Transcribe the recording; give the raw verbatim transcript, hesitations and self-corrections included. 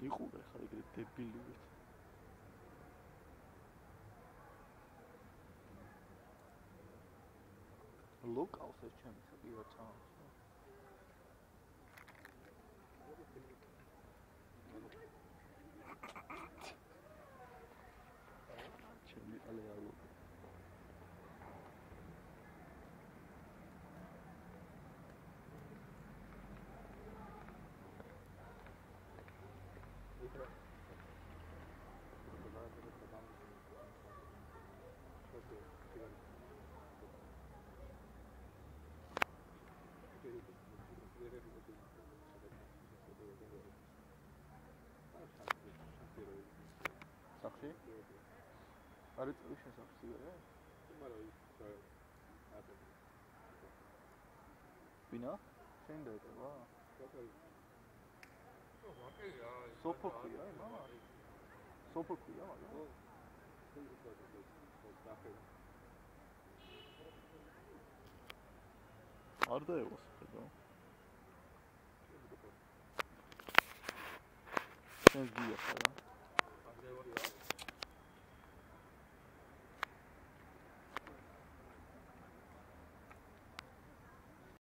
მიყურე ხა ეგრე დებილივით. ლოკალს ეს ჩემი ხდია წამს. ჩემი ალეალო. სახში? არ იწევი შენ სახში გარე? ვინა? შენ დაეტევა? სოფოქია, მამა? სოფოქია, მაგრამ? არ დაევას ხედავ. შენ გია ხარა?